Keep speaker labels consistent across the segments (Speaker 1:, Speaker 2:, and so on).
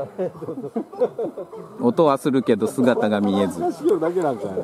Speaker 1: 音はするけど姿が見えず。
Speaker 2: だけなんかやな。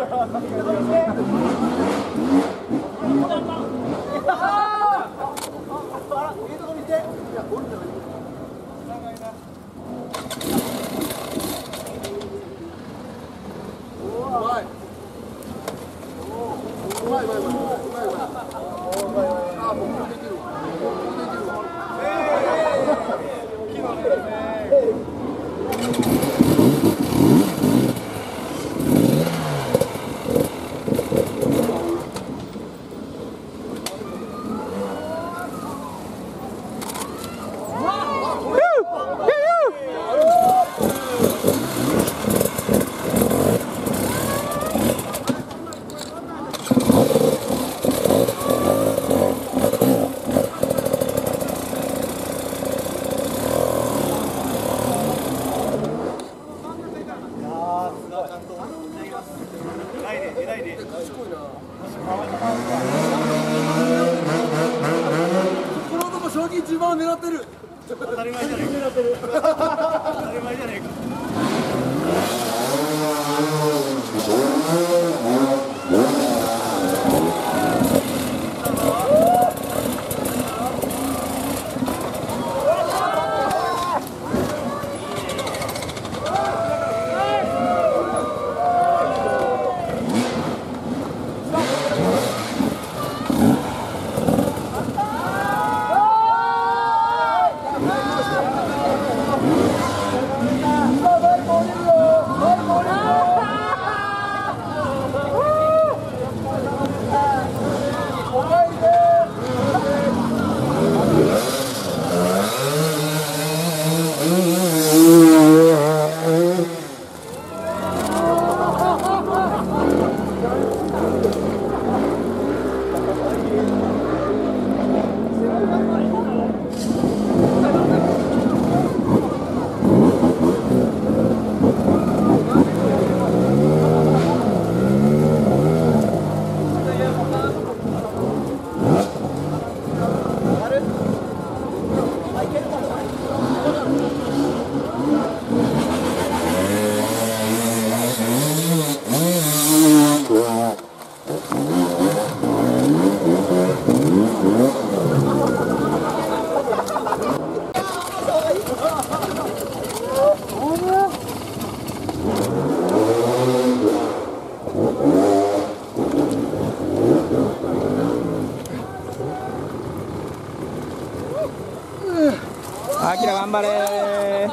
Speaker 1: あきら頑張れー。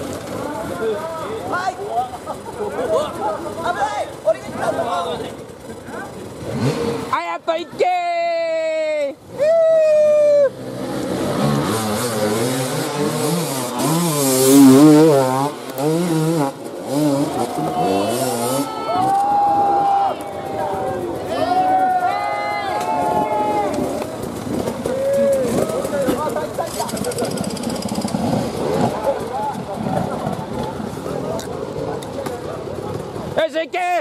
Speaker 2: はい。危ない。俺が来たぞ。
Speaker 1: あやっといっけー。よしいけー。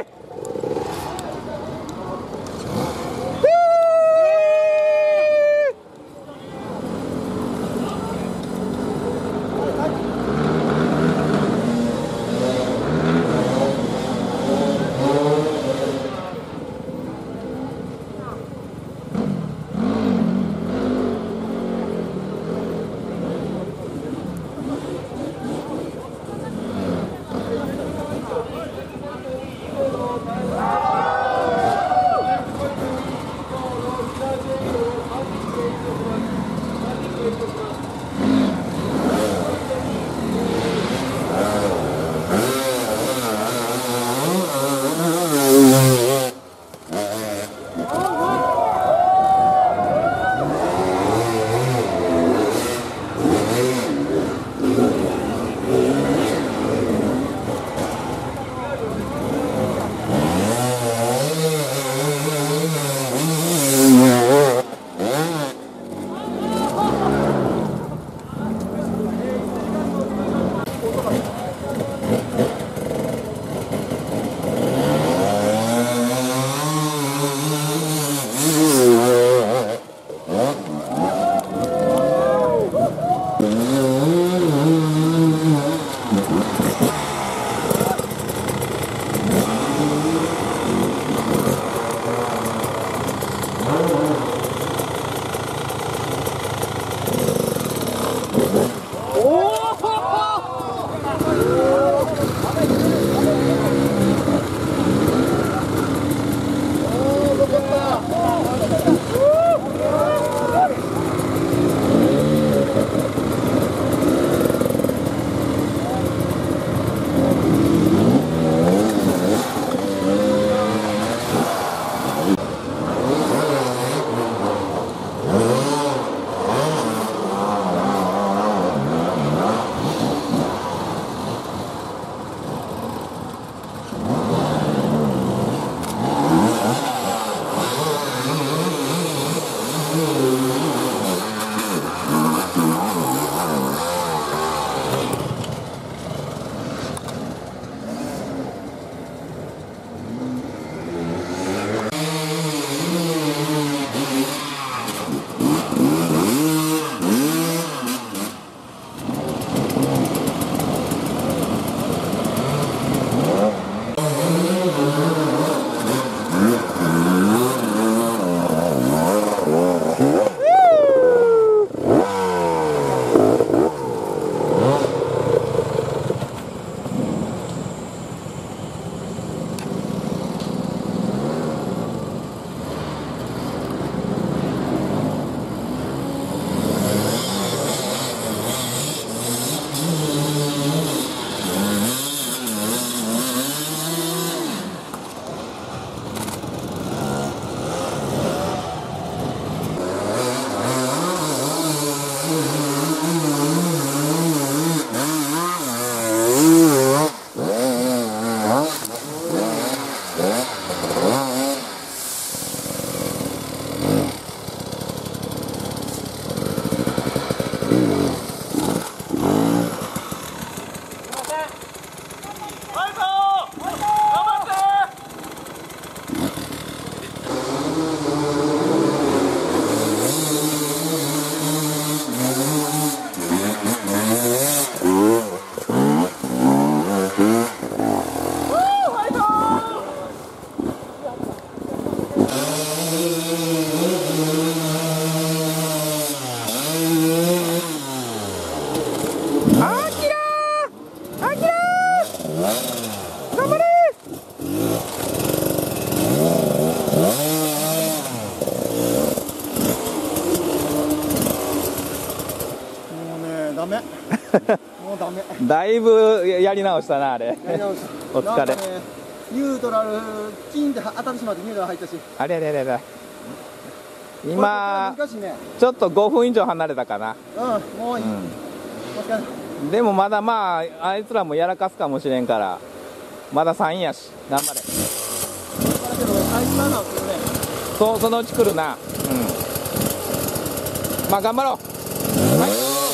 Speaker 2: もうダメ。
Speaker 1: だいぶやり直したな、あれ。
Speaker 2: やり直し
Speaker 1: お疲れ。
Speaker 2: なんかね、ニュートラル金で当たってしまってニュートラル入ったし。
Speaker 1: あれあれあれあれ。今、
Speaker 2: 難しいね。
Speaker 1: ちょっと5分以上離れたかな。
Speaker 2: もういい。お疲れ。
Speaker 1: でもまだまあ、あいつらもやらかすかもしれんから、まだ3位やし、頑張れ。そう、そのうち来るな。まあ、頑張ろう。はい。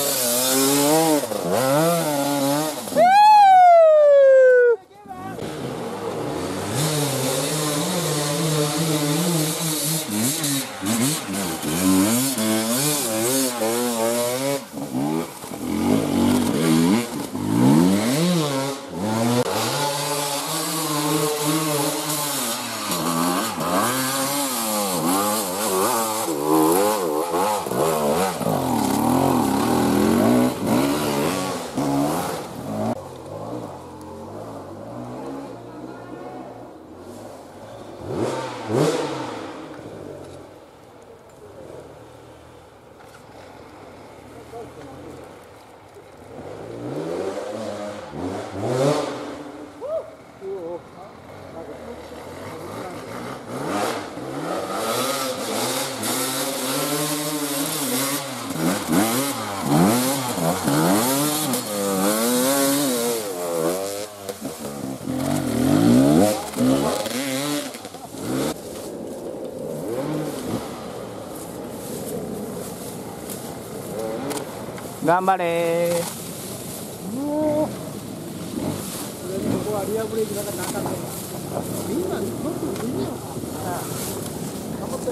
Speaker 1: 頑張れー。
Speaker 2: もうここはリアブレーキなんかなかった。みんな乗ってもいいよ。頑張って。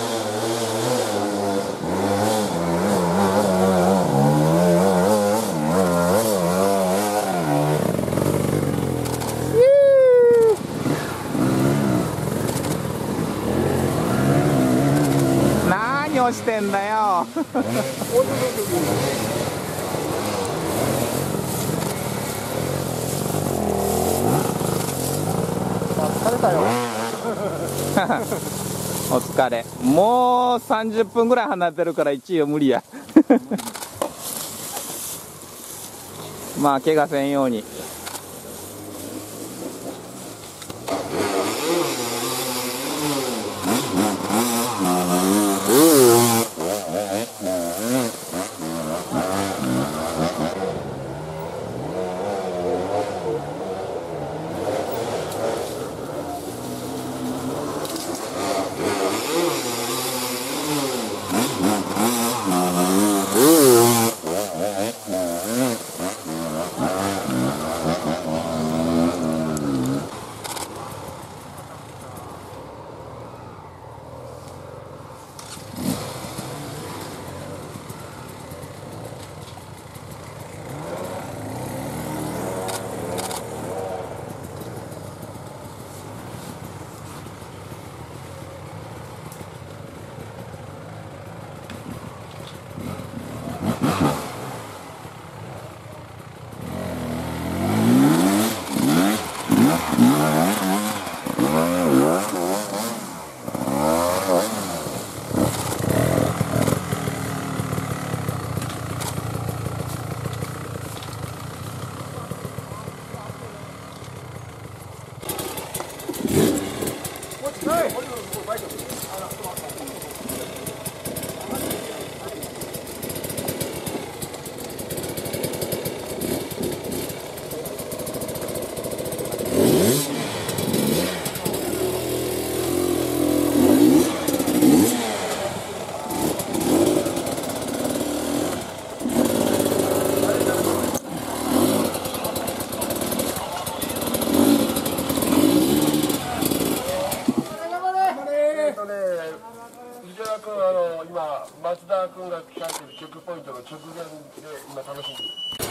Speaker 1: 何をしてんだよ。
Speaker 2: 疲れたよ。
Speaker 1: お疲れ。もう30分ぐらい離れてるから1位は無理や。まあ怪我せんように。
Speaker 3: 今、松田君が控えてるチェックポイントの直前で今楽しんでる。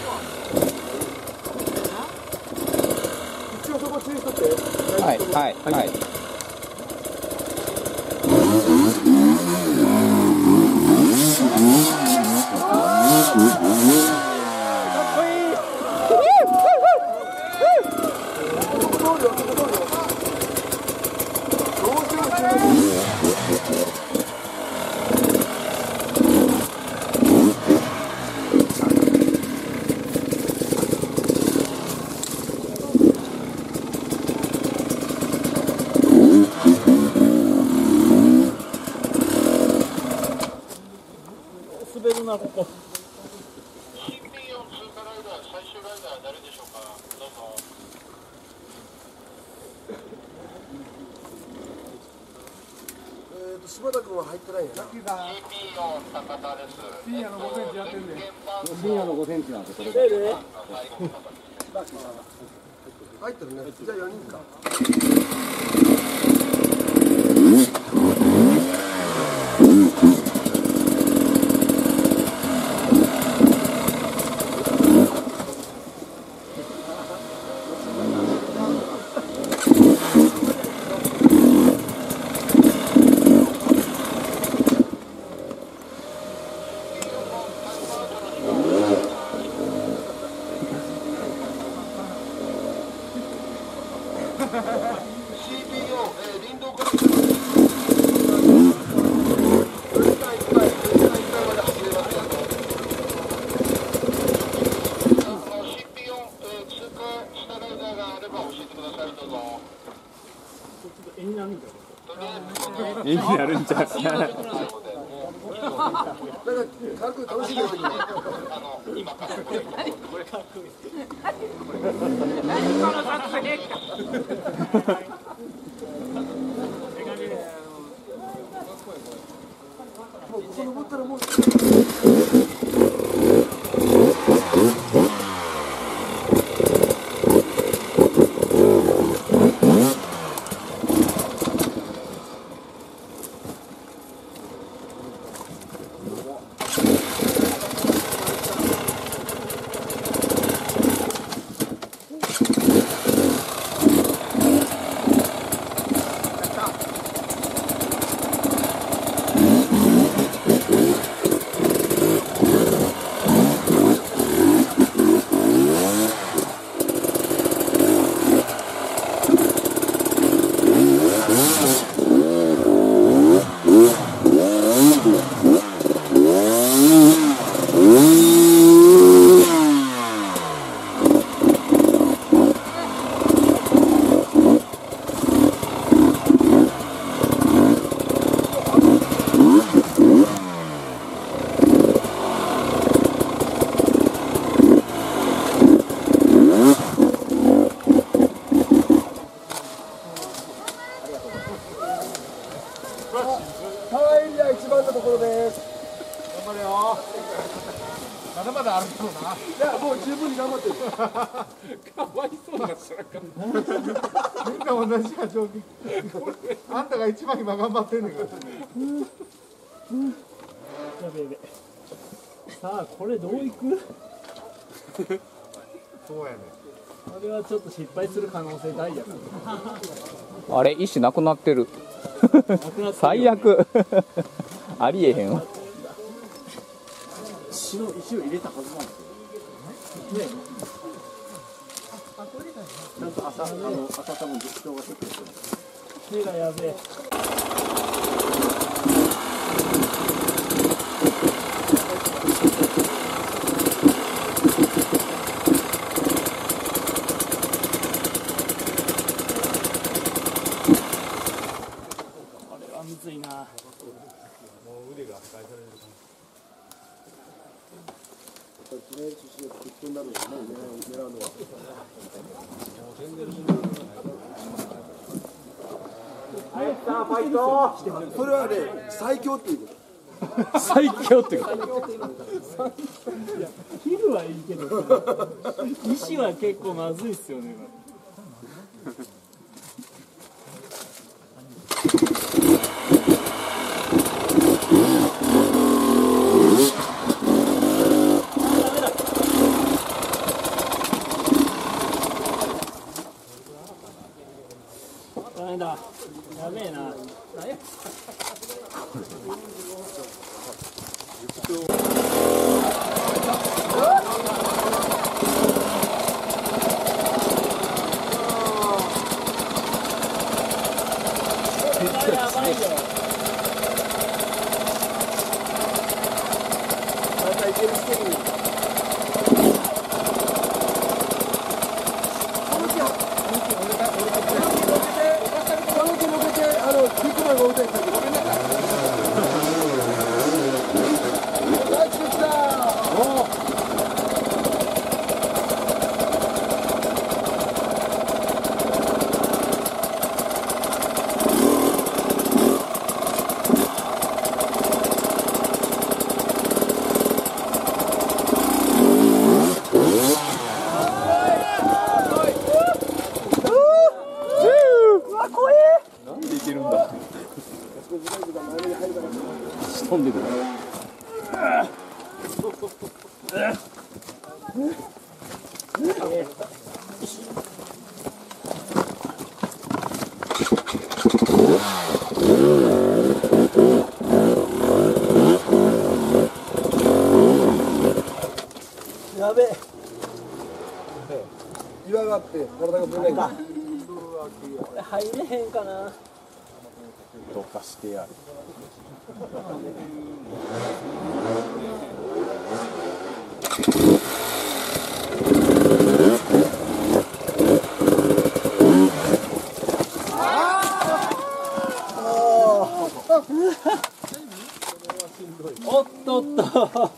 Speaker 2: 一応そこ注意しとって。
Speaker 1: はいはいはい。
Speaker 2: なここ。
Speaker 3: 新品用通過ライダー、最終ライダーは誰でしょうか。どうぞ。
Speaker 4: 柴田君は入ってないんやな。
Speaker 3: CPO 高田です。
Speaker 2: 深夜の5センチやってんで。
Speaker 5: 深夜の5センチなんですよ、これ。
Speaker 4: 入ってるね。じゃあ4人か。
Speaker 3: 林道から
Speaker 2: 絵になるんだよ。
Speaker 1: 絵になるんちゃう。
Speaker 4: なんか軽く楽しんでる時に。もうここ登ったらもう。はい、じゃあ一番のところです。
Speaker 2: 頑張れよ。まだまだあるけどな。
Speaker 4: いや、もう十分に頑張ってる。
Speaker 2: かわいそうな人らか。みんな同じや状況。あんたが一番今頑張ってんねんから。やべやべ。さあこれどういく？そうやね。これはちょっと失敗する可能性大やから。
Speaker 1: あれ石なくなってる。最悪。ありえへんわ。
Speaker 5: 石を入れたはずなんですよ。ね。ちゃんと朝多分実況がチェックしてます。
Speaker 2: 手がやべえ。むずいな。もう腕が返される。
Speaker 4: それはね、最強っていうこと。
Speaker 1: 最強ってこと。
Speaker 2: 切るはいいけどさ、石は結構まずいっすよね。ダメだ。やべえな。やばいよ。
Speaker 4: またいける試験に。ビッグマンが打たれたけど。
Speaker 2: わ怖え。
Speaker 1: なんでいけるんだ。仕飛んでくる。
Speaker 2: やべえ。
Speaker 4: 岩があって体がぶれないんだ。
Speaker 2: 入れへんかな。
Speaker 1: どかしてやる。
Speaker 2: おっとっと。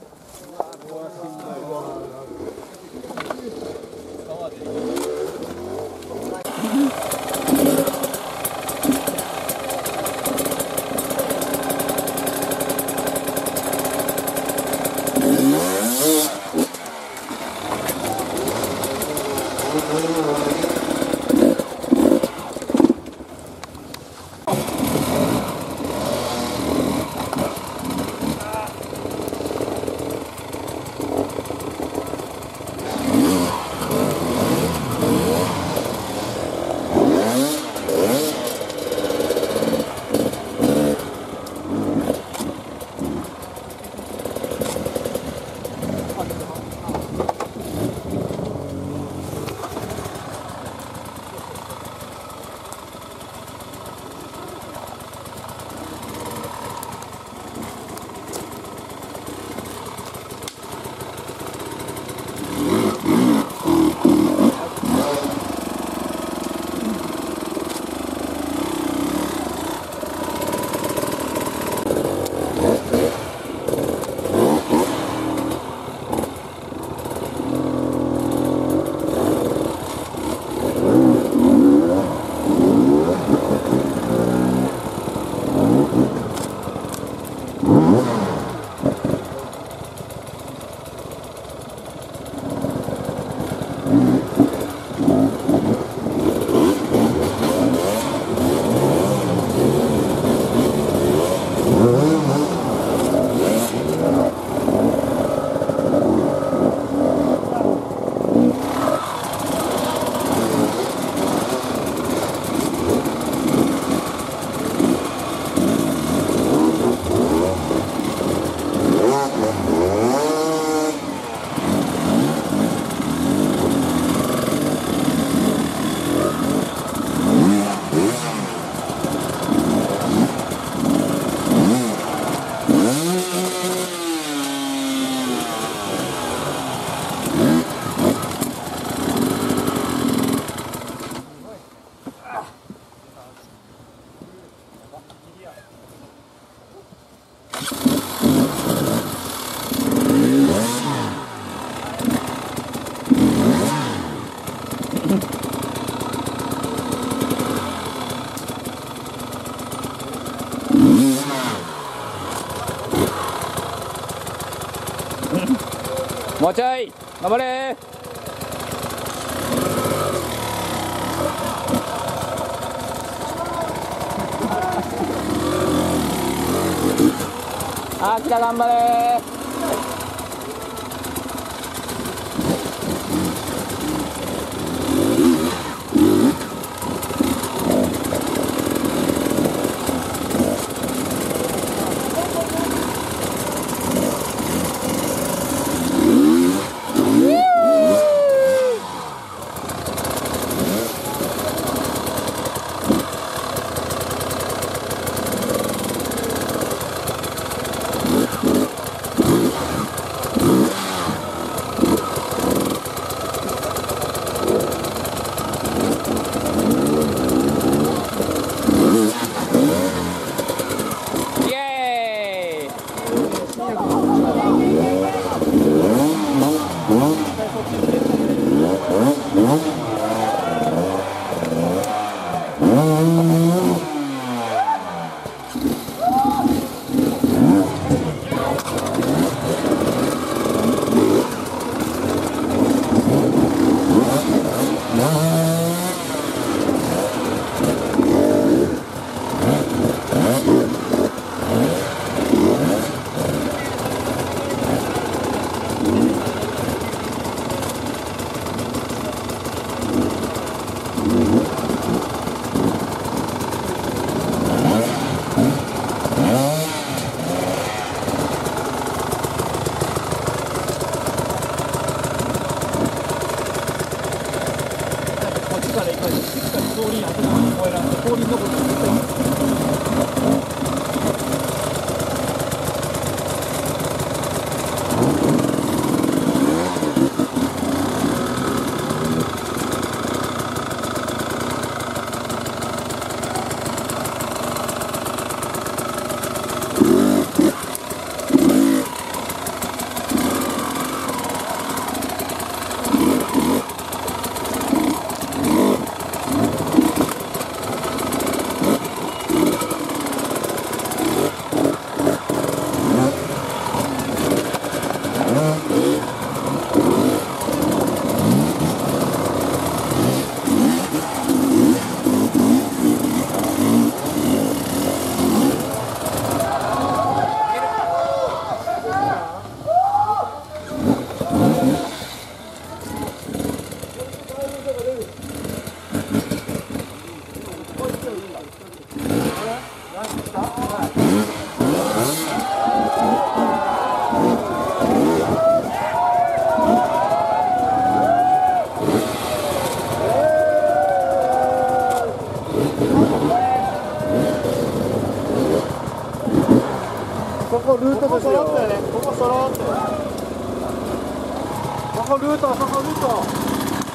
Speaker 1: もうちょい頑張れ。あー来た頑張れ。
Speaker 2: こルートですよ。ここそろって。ここルート、そこルート。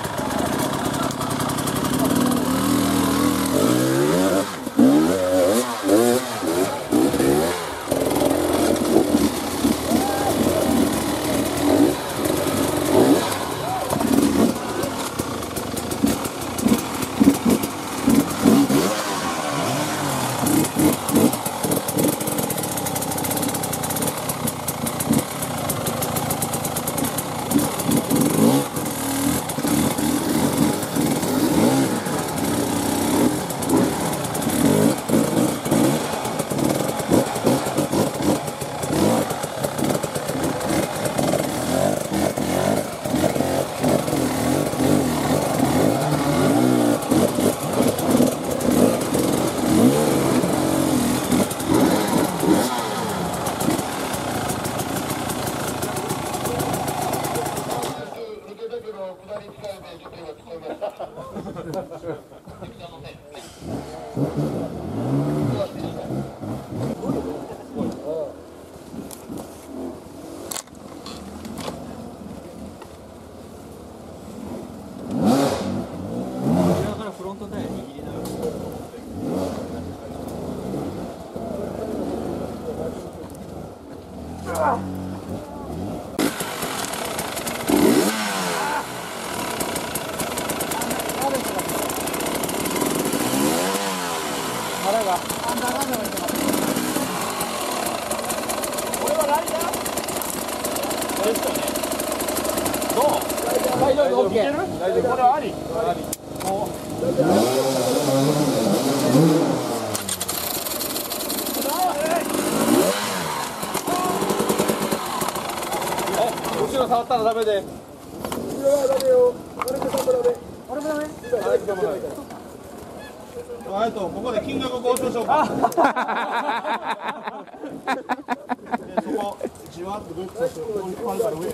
Speaker 1: 後ろ触ったらダメで。
Speaker 2: 後ろはダメよ。俺もダメ。俺もダメ。
Speaker 4: ここで金額交渉しようか。そこじわっとグッとして、ここから上。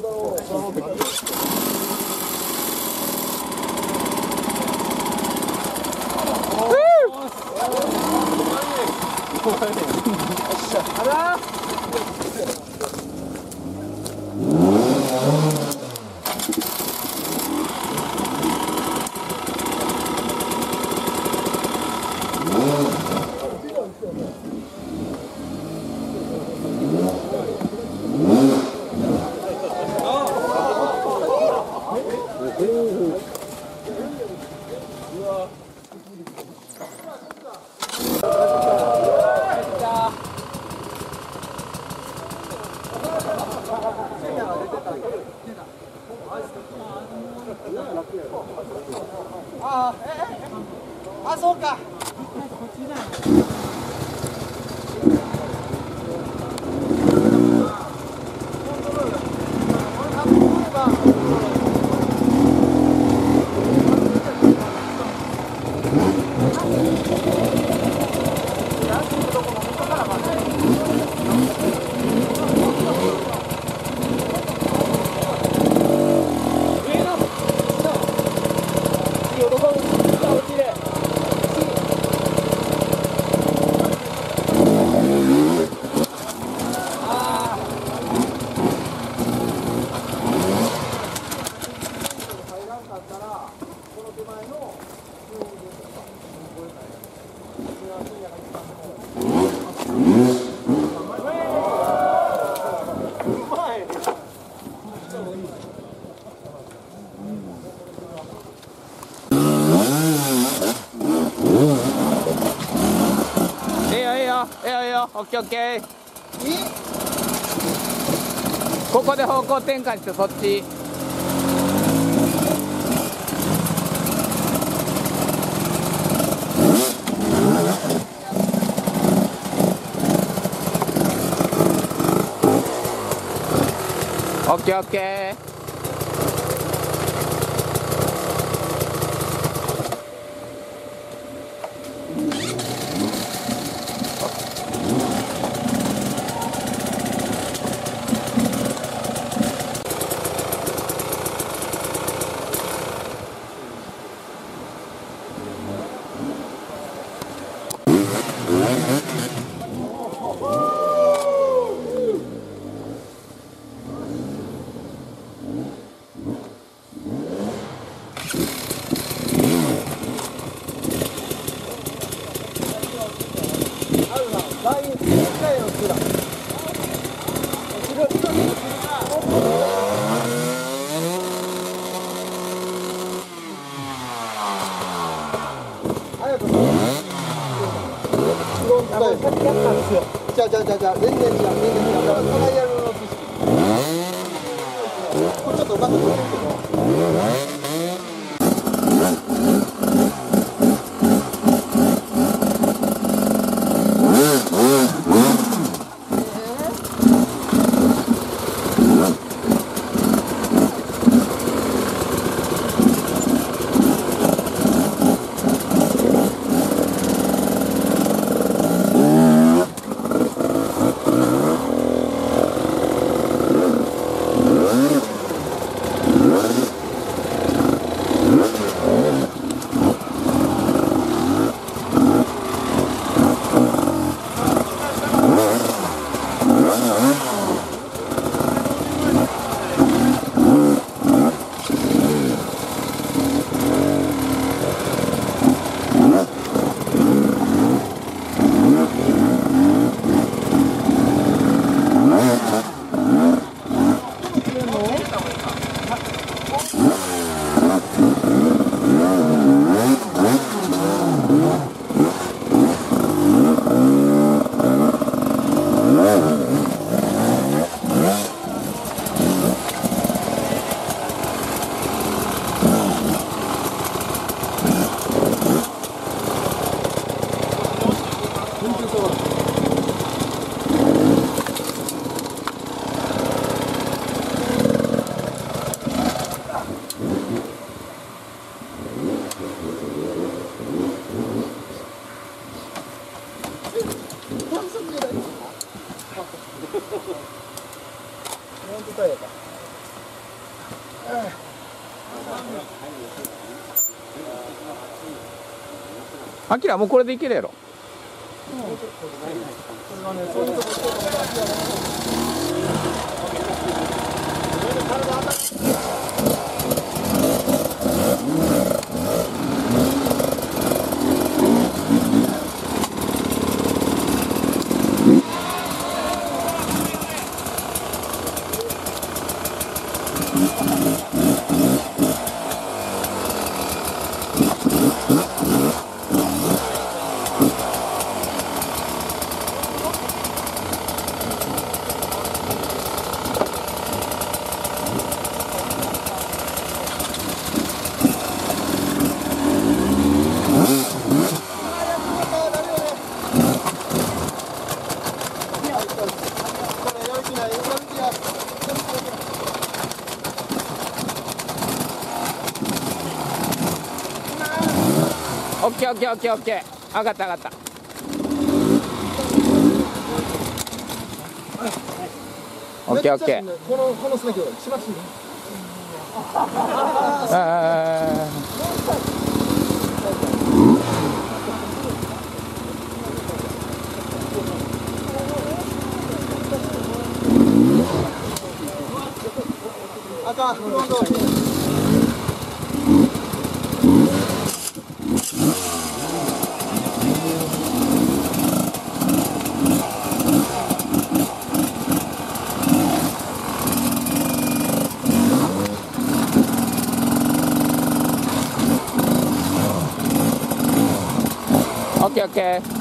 Speaker 2: あ、そうか。
Speaker 1: オッケーオッケー。ここで方向転換してそっち。オッケーオッケー。
Speaker 2: ライン近いのつら早くフロントタイヤ先やったんですよ。じゃあ全然違うトライアルの知識これちょっとうまく取れるけど
Speaker 1: アキラもうこれでいけるやろ。オッケーオッケーオッケーオッケー、上がった上がった。オッケーオッケー。
Speaker 2: このスナキをしましょう。あかん、フロント。
Speaker 1: オッケーオッケー。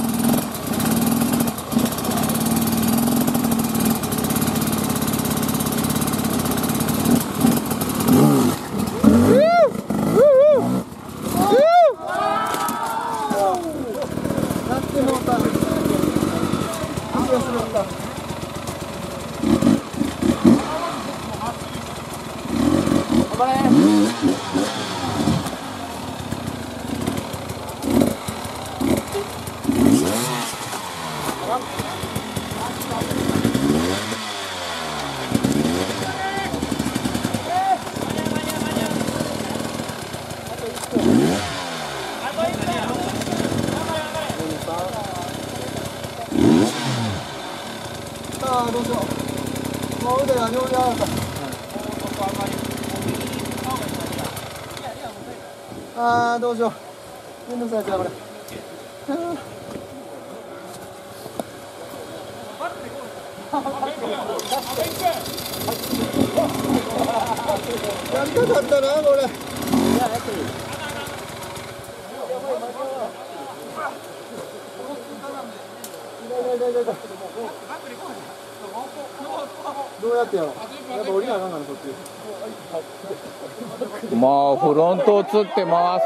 Speaker 1: ああ、どうしよう。もう腕が両手上がった。ああ、どうしよう。めんどくさいじゃんこれ。
Speaker 2: やりたかったなこれ。どうやってやろう。やっぱ降りなあかんからそっち。
Speaker 1: もうフロントをつって回す。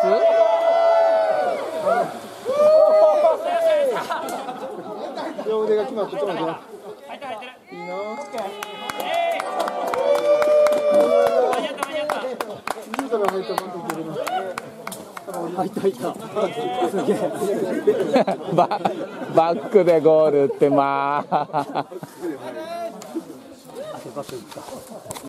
Speaker 2: 両腕が決まってちょっと待って。いいな。入った入った。すげえ。
Speaker 1: バックでゴールってまあ。